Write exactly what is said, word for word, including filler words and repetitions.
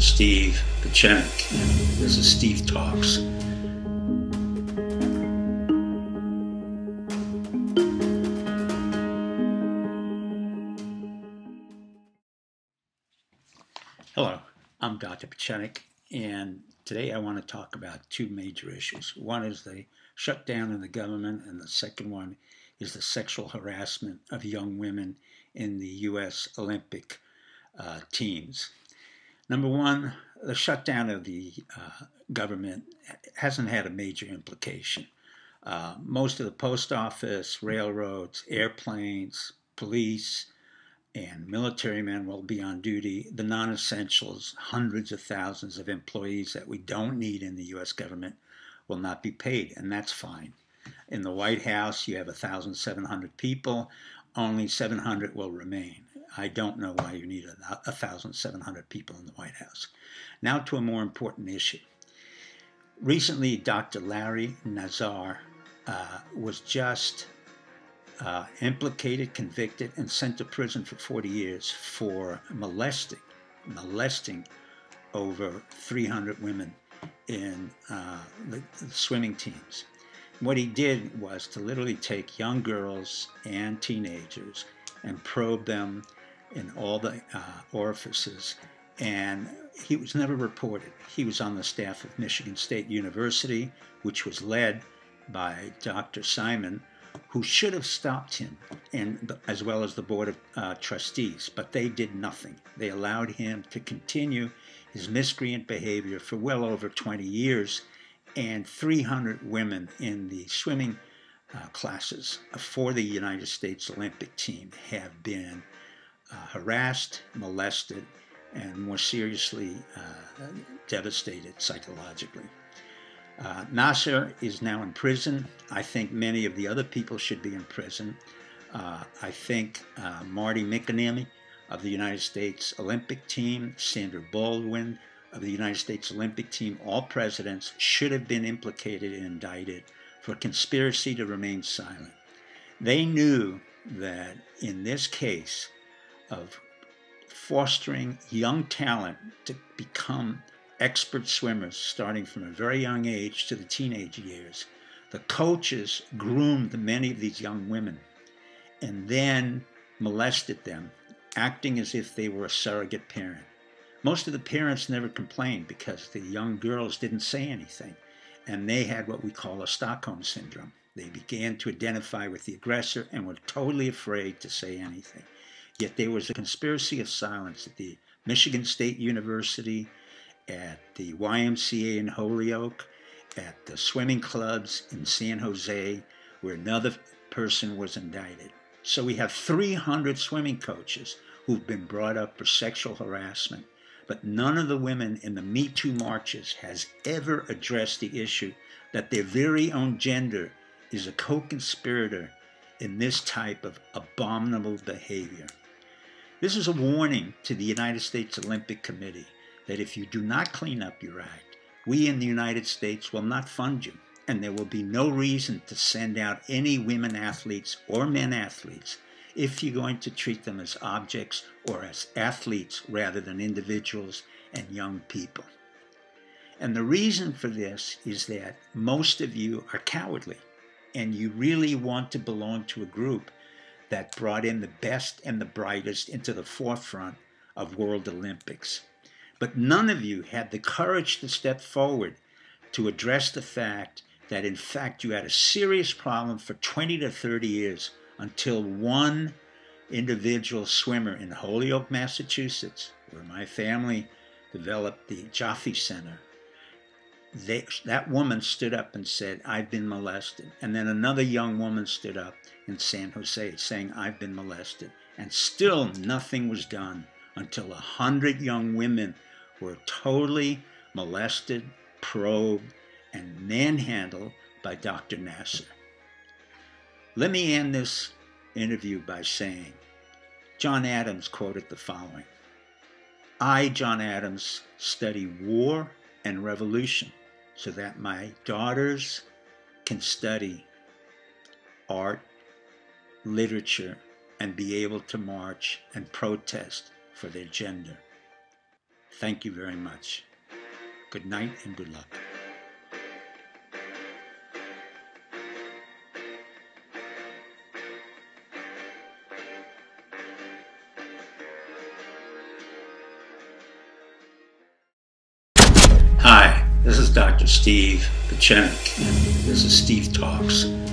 Steve Pechenik, and this is Steve Talks. Hello, I'm Doctor Pechenik, and today I want to talk about two major issues. One is the shutdown in the government, and the second one is the sexual harassment of young women in the U S Olympic uh, teams. Number one, the shutdown of the uh, government hasn't had a major implication. Uh, most of the post office, railroads, airplanes, police, and military men will be on duty. The non-essentials, hundreds of thousands of employees that we don't need in the U S government, will not be paid, and that's fine. In the White House, you have one thousand seven hundred people. Only seven hundred will remain. I don't know why you need one thousand seven hundred people in the White House. Now to a more important issue. Recently, Doctor Larry Nassar uh, was just uh, implicated, convicted, and sent to prison for forty years for molesting, molesting over three hundred women in uh, the, the swimming teams. What he did was to literally take young girls and teenagers and probe them in all the uh, orifices, and he was never reported. He was on the staff of Michigan State University, which was led by Doctor Simon, who should have stopped him, and as well as the Board of uh, Trustees, but they did nothing. They allowed him to continue his miscreant behavior for well over twenty years, and three hundred women in the swimming uh, classes for the United States Olympic team have been uh, harassed, molested, and more seriously uh, devastated psychologically. Uh, Nassar is now in prison. I think many of the other people should be in prison. Uh, I think uh, Marty McInerney of the United States Olympic team, Sandra Baldwin of the United States Olympic team, all presidents should have been implicated and indicted for conspiracy to remain silent. They knew that in this case of fostering young talent to become expert swimmers starting from a very young age to the teenage years, the coaches groomed many of these young women and then molested them, acting as if they were a surrogate parent. Most of the parents never complained because the young girls didn't say anything, and they had what we call a Stockholm syndrome. They began to identify with the aggressor and were totally afraid to say anything. Yet there was a conspiracy of silence at the Michigan State University, at the Y M C A in Holyoke, at the swimming clubs in San Jose, where another person was indicted. So we have three hundred swimming coaches who've been brought up for sexual harassment, but none of the women in the Me Too marches has ever addressed the issue that their very own gender is a co-conspirator in this type of abominable behavior. This is a warning to the United States Olympic Committee that if you do not clean up your act, we in the United States will not fund you, and there will be no reason to send out any women athletes or men athletes if you're going to treat them as objects or as athletes rather than individuals and young people. And the reason for this is that most of you are cowardly, and you really want to belong to a group that brought in the best and the brightest into the forefront of World Olympics. But none of you had the courage to step forward to address the fact that in fact you had a serious problem for twenty to thirty years until one individual swimmer in Holyoke, Massachusetts, where my family developed the Jaffe Center, they, that woman stood up and said, I've been molested. And then another young woman stood up in San Jose saying, I've been molested. And still nothing was done until a hundred young women were totally molested, probed, and manhandled by Doctor Nassar. Let me end this interview by saying, John Adams quoted the following: I, John Adams, study war and revolution so that my daughters can study art, literature, and be able to march and protest for their gender. Thank you very much. Good night and good luck. Hi, this is Doctor Steve Pachenik, and this is Steve Talks.